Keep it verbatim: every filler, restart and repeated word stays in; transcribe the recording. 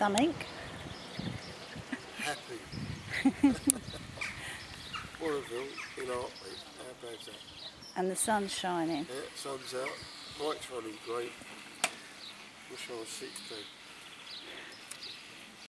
something. Happy. Waterville in Hartley. How bad's that? And the sun's shining. Yeah, sun's out. Bike's running great. Wish I was sixty.